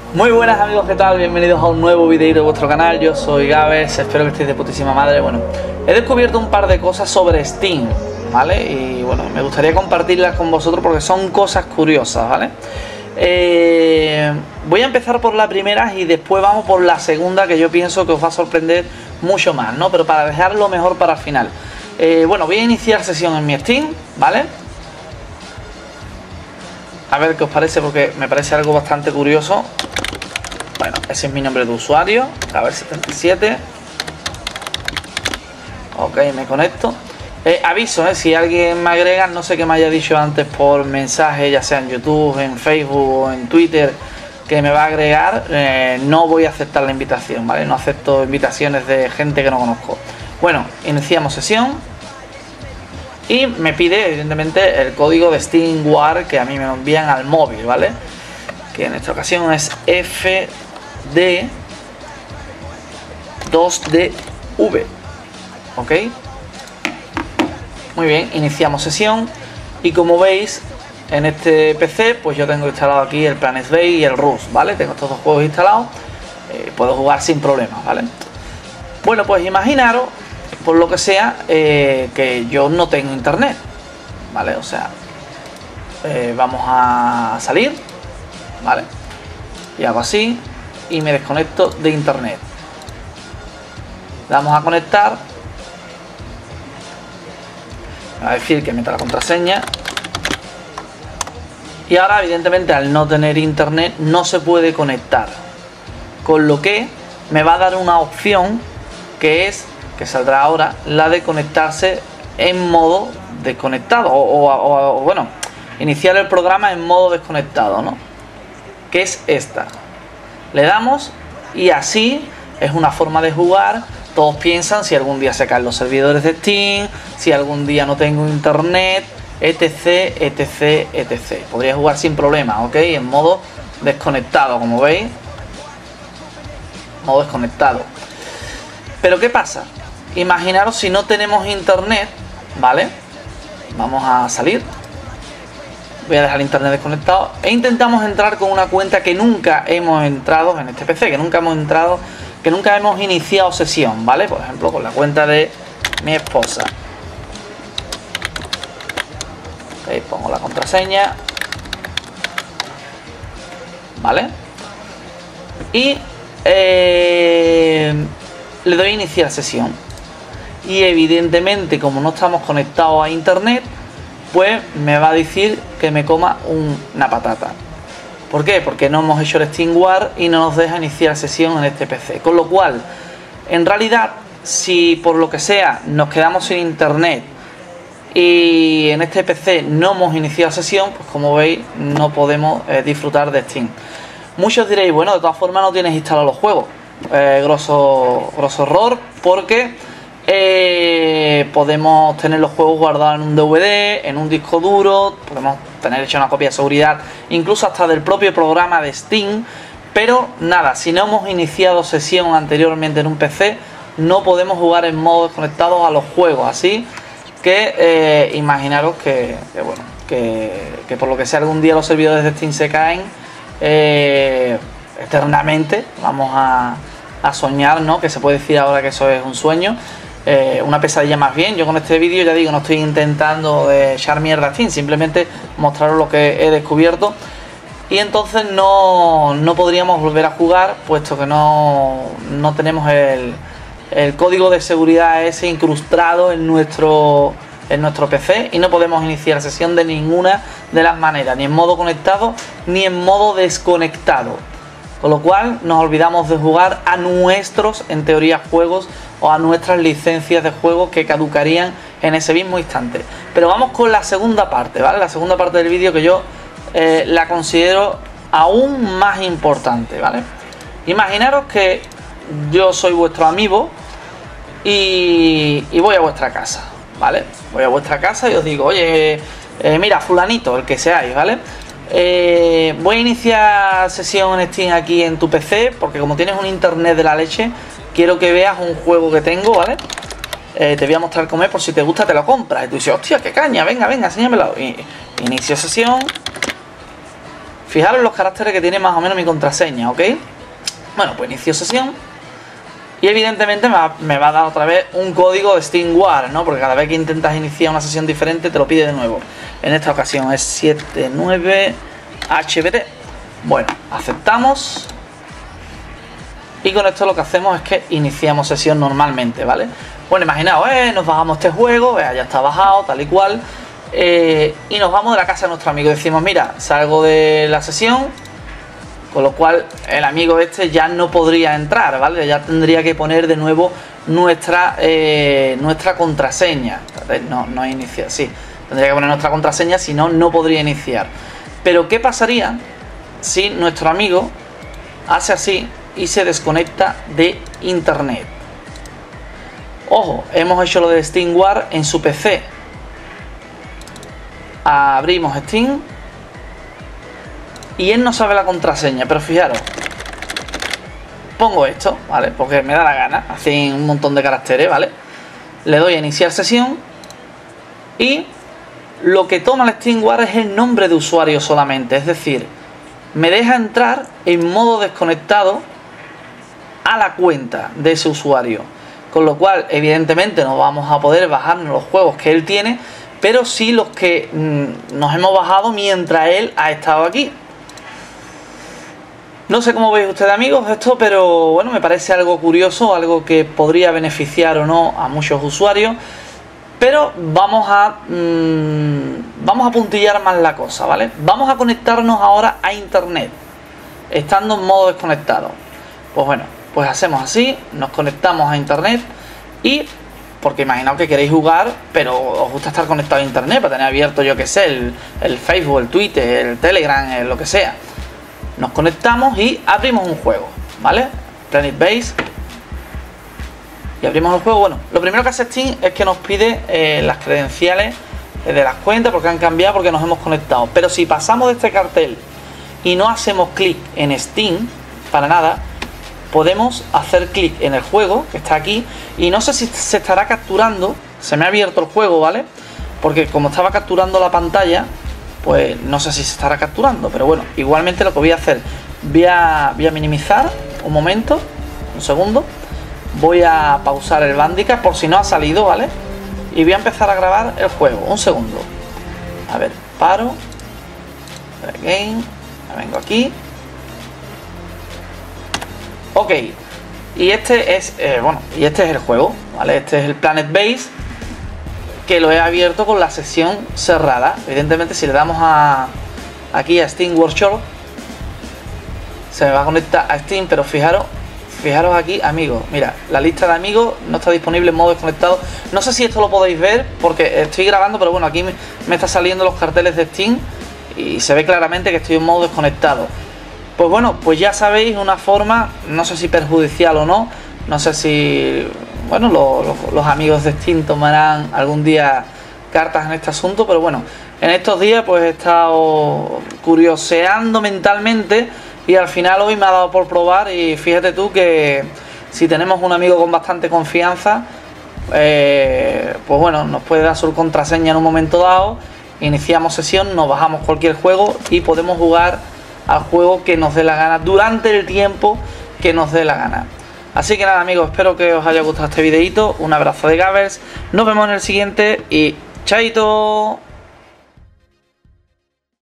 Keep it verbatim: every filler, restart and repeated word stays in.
Muy buenas amigos, ¿qué tal? Bienvenidos a un nuevo vídeo de vuestro canal. Yo soy Gabes, espero que estéis de putísima madre. Bueno, he descubierto un par de cosas sobre Steam, ¿vale? Y bueno, me gustaría compartirlas con vosotros porque son cosas curiosas, ¿vale? Eh, voy a empezar por la primera y después vamos por la segunda, que yo pienso que os va a sorprender mucho más, ¿no? Pero para dejarlo mejor para el final. Eh, bueno, voy a iniciar sesión en mi Steam, ¿vale? A ver qué os parece, porque me parece algo bastante curioso. Bueno, ese es mi nombre de usuario, Gabes setenta y siete. Ok, me conecto. Eh, aviso, eh, si alguien me agrega, no sé qué me haya dicho antes por mensaje, ya sea en YouTube, en Facebook o en Twitter, que me va a agregar, eh, no voy a aceptar la invitación, ¿vale? No acepto invitaciones de gente que no conozco. Bueno, iniciamos sesión. Y me pide, evidentemente, el código de SteamWar que a mí me lo envían al móvil, ¿vale? Que en esta ocasión es F D dos D V. ¿Ok? Muy bien, iniciamos sesión. Y como veis, en este P C, pues yo tengo instalado aquí el PlanetBase y el Rust, ¿vale? Tengo estos dos juegos instalados. Eh, puedo jugar sin problemas, ¿vale? Bueno, pues imaginaros, por lo que sea, eh, que yo no tengo internet, ¿vale? O sea, eh, vamos a salir, ¿vale? Y hago así y me desconecto de internet. Le damos a conectar. Me va a decir que meta la contraseña. Y ahora, evidentemente, al no tener internet, no se puede conectar. Con lo que me va a dar una opción que es, que saldrá ahora, la de conectarse en modo desconectado o, o, o bueno, iniciar el programa en modo desconectado, ¿no? Que es esta. Le damos y así es una forma de jugar. Todos piensan si algún día se caen los servidores de Steam, si algún día no tengo internet, etc, etc, etc. Podría jugar sin problema, ¿ok? En modo desconectado, como veis. Modo desconectado. Pero ¿qué pasa? Imaginaros si no tenemos internet, ¿vale? Vamos a salir. Voy a dejar el internet desconectado e intentamos entrar con una cuenta que nunca hemos entrado en este P C, que nunca hemos entrado, que nunca hemos iniciado sesión, ¿vale? Por ejemplo, con la cuenta de mi esposa. Ok, pongo la contraseña, ¿vale? Y eh, le doy a iniciar sesión. Y evidentemente, como no estamos conectados a internet, pues me va a decir que me coma un, una patata. ¿Por qué? Porque no hemos hecho el SteamWar y no nos deja iniciar sesión en este P C. Con lo cual, en realidad, si por lo que sea nos quedamos sin internet y en este P C no hemos iniciado sesión, pues como veis no podemos eh, disfrutar de Steam. Muchos diréis, bueno, de todas formas no tienes instalado los juegos. Eh, grosso, grosso error, porque Eh, podemos tener los juegos guardados en un D V D, en un disco duro, podemos tener hecha una copia de seguridad, incluso hasta del propio programa de Steam, pero nada, si no hemos iniciado sesión anteriormente en un P C, no podemos jugar en modo desconectado a los juegos, así que eh, imaginaros que, que bueno, que, que por lo que sea algún día los servidores de Steam se caen eh, eternamente, vamos a, a soñar, ¿no? Que se puede decir ahora que eso es un sueño. Eh, una pesadilla más bien. Yo con este vídeo, ya digo, no estoy intentando de echar mierda a Steam, simplemente mostraros lo que he descubierto. Y entonces no, no podríamos volver a jugar, puesto que no, no tenemos el, el código de seguridad ese incrustado en nuestro, en nuestro P C, y no podemos iniciar sesión de ninguna de las maneras, ni en modo conectado ni en modo desconectado. Con lo cual nos olvidamos de jugar a nuestros, en teoría, juegos o a nuestras licencias de juegos que caducarían en ese mismo instante. Pero vamos con la segunda parte, ¿vale? La segunda parte del vídeo, que yo eh, la considero aún más importante, ¿vale? Imaginaros que yo soy vuestro amigo y, y voy a vuestra casa, ¿vale? Voy a vuestra casa y os digo, oye, eh, mira, fulanito, el que seáis, ¿vale? Eh, voy a iniciar sesión en Steam aquí en tu P C, porque como tienes un internet de la leche, quiero que veas un juego que tengo, ¿vale? Eh, te voy a mostrar cómo es, por si te gusta te lo compras. Y tú dices, hostia, qué caña, venga, venga, enséñamelo. Y, inicio sesión. Fijaros los caracteres que tiene más o menos mi contraseña, ¿ok? Bueno, pues inicio sesión. Y evidentemente me va, me va a dar otra vez un código SteamWar, ¿no? Porque cada vez que intentas iniciar una sesión diferente te lo pide de nuevo. En esta ocasión es setenta y nueve H B T. Bueno, aceptamos. Y con esto lo que hacemos es que iniciamos sesión normalmente, ¿vale? Bueno, imaginaos, eh, nos bajamos este juego, vea, ya está bajado, tal y cual. Eh, y nos vamos de la casa de nuestro amigo. Decimos, mira, salgo de la sesión. Con lo cual el amigo este ya no podría entrar, ¿vale? Ya tendría que poner de nuevo nuestra, eh, nuestra contraseña. No, no iniciar, sí. Tendría que poner nuestra contraseña, si no, no podría iniciar. Pero ¿qué pasaría si nuestro amigo hace así y se desconecta de internet? Ojo, hemos hecho lo de SteamWar en su P C. Abrimos Steam. Y él no sabe la contraseña, pero fijaros. Pongo esto, ¿vale? Porque me da la gana. Así un montón de caracteres, ¿vale? Le doy a iniciar sesión. Y lo que toma el SteamWar es el nombre de usuario solamente. Es decir, me deja entrar en modo desconectado a la cuenta de ese usuario. Con lo cual, evidentemente, no vamos a poder bajarnos los juegos que él tiene, pero sí los que mmm, nos hemos bajado mientras él ha estado aquí. No sé cómo veis ustedes, amigos, esto, pero bueno, me parece algo curioso, algo que podría beneficiar o no a muchos usuarios. Pero vamos a mmm, vamos a puntillar más la cosa, ¿vale? Vamos a conectarnos ahora a internet, estando en modo desconectado. Pues bueno, pues hacemos así, nos conectamos a internet y, porque imaginaos que queréis jugar, pero os gusta estar conectado a internet para tener abierto, yo que sé, el, el Facebook, el Twitter, el Telegram, el lo que sea. Nos conectamos y abrimos un juego, ¿vale? Planet Base. Y abrimos el juego. Bueno, lo primero que hace Steam es que nos pide eh, las credenciales de las cuentas, porque han cambiado, porque nos hemos conectado. Pero si pasamos de este cartel y no hacemos clic en Steam, para nada, podemos hacer clic en el juego, que está aquí. Y no sé si se estará capturando. Se me ha abierto el juego, ¿vale? Porque como estaba capturando la pantalla, pues no sé si se estará capturando, pero bueno, igualmente lo que voy a hacer, voy a, voy a minimizar un momento, un segundo, voy a pausar el Bandicoot por si no ha salido, ¿vale? Y voy a empezar a grabar el juego, un segundo. A ver, paro, again, vengo aquí, ok, y este es, eh, bueno, y este es el juego, ¿vale? Este es el Planet Base, que lo he abierto con la sesión cerrada. Evidentemente, si le damos a aquí a Steam Workshop, se me va a conectar a Steam, pero fijaros, fijaros aquí, amigos. Mira, la lista de amigos no está disponible en modo desconectado. No sé si esto lo podéis ver porque estoy grabando, pero bueno, aquí me, me está saliendo los carteles de Steam y se ve claramente que estoy en modo desconectado. Pues bueno, pues ya sabéis una forma, no sé si perjudicial o no, no sé si... Bueno, lo, lo, los amigos de Steam tomarán algún día cartas en este asunto, pero bueno, en estos días pues he estado curioseando mentalmente y al final hoy me ha dado por probar y fíjate tú que si tenemos un amigo con bastante confianza, eh, pues bueno, nos puede dar su contraseña en un momento dado, iniciamos sesión, nos bajamos cualquier juego y podemos jugar al juego que nos dé la gana durante el tiempo que nos dé la gana. Así que nada, amigos, espero que os haya gustado este videito. Un abrazo de Gabers, nos vemos en el siguiente y chaito.